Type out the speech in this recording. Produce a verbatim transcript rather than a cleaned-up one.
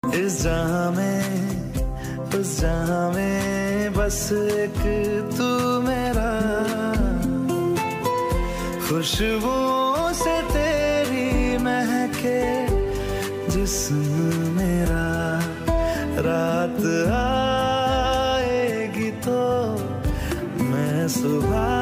इस जहां में, उस जहां में बस एक तू मेरा। खुशबुओं से तेरी महके जिस्म मेरा। रात आएगी तो मैं सुबह